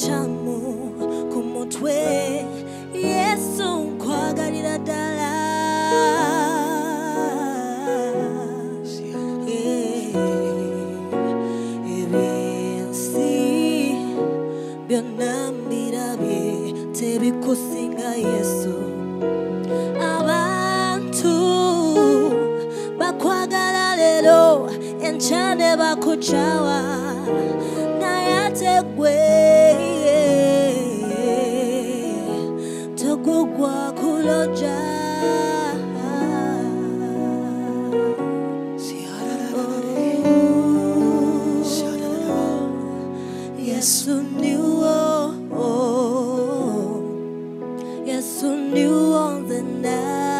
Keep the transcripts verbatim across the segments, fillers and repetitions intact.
chamu kumutwe Yesu nkwagalira ddala ebyensi byonna mbirabye tebikusinga Yesu abantu bakwagala lero enchane bakuchawa nayategwe tokugwa kuloja Yesu ndiwo Yesu ndiwo nzena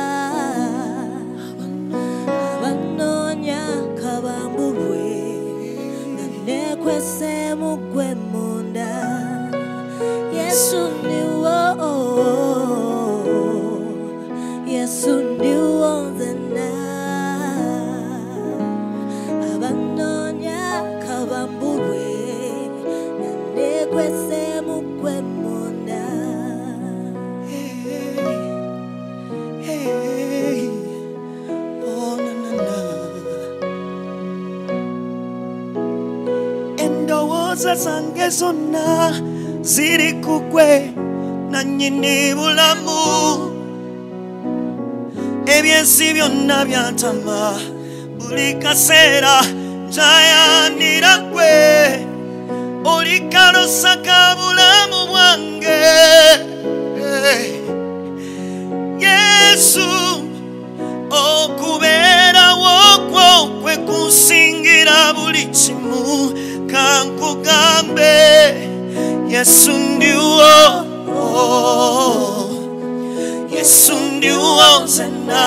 abanonya kabambulwe nanekwese mugwe munda Yesu ndiwo Yesu ndiwo nzena abanonya kabambulwe nanekwese mugwe munda Endowooza zange zonna ziri ku ggwe nannyini bulamu ebyensi byonna byantama buli kaseera njayanira ggwe oli kalosa ka bulamu bwange Yesu okubeerawo kwo kwe kunsingira buli kimu kankugambe Yesu ndiwo Yesu ndiwo nzena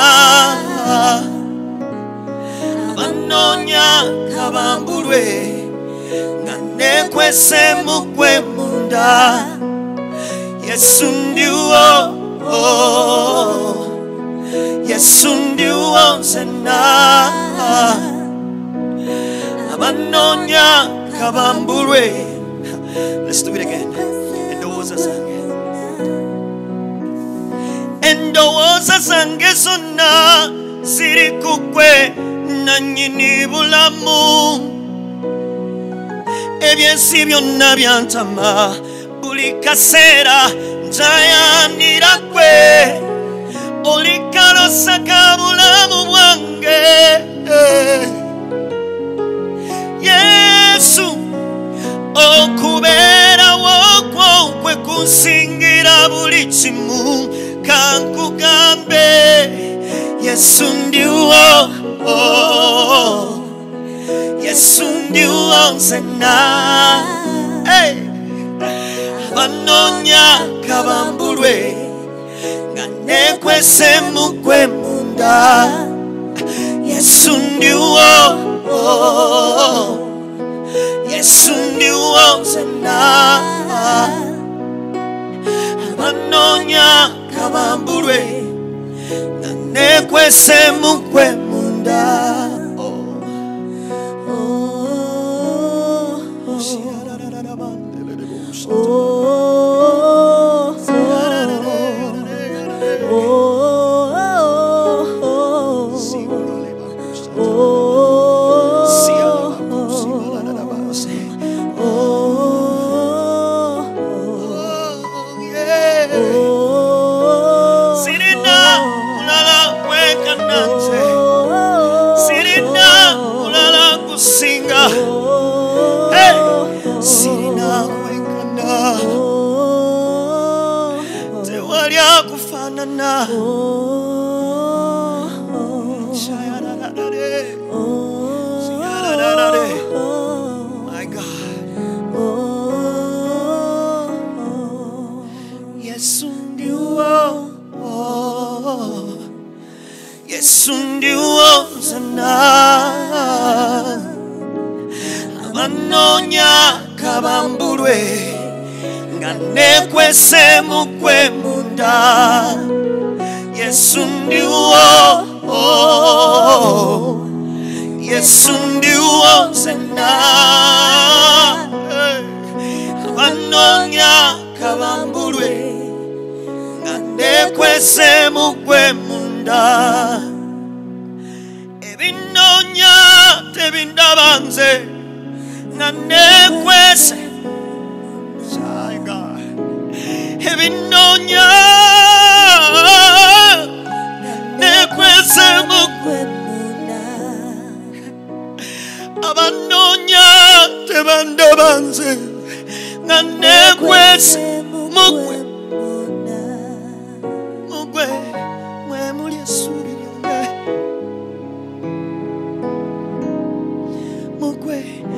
abanonya kabambulwe nga nekwese mugwe munda Yesu ndiwo Yesu ndiwo nzena abanonya kabambulwe. Let's do it again. Endowooza zange Endowooza zange zonna ziri ku ggwe nannyini bulamu ebyensi byonna byantama buli kaseera njayanira ggwe oli kalosa ka bulamu bwange Yesu okubeerawo kwo kwe kunsingira buli kimu kankugambe Yesu ndiwo Yesu ndiwo nzena abanonya kabambulwe nga nekwese mugwe munda Yesu ndiwo Yesu ndiwo nzena abanonya kabambulwe nga nekwese mugwe munda My God. Yesu ndiwo Yesu ndiwo nzena abanonya kabambulwe nga nekwese mugwe munda Yesu ndiwo Yesu ndiwo nzena ebinoonya kabambulwe nga nekwese mugwe munda ebinoonya tebindaba nze nga nekwese ebinoonya nekwese mugwe abanoonya tebandaba nze nga nekwese mugwe mugwe mwe muli essuubi lyange mugwe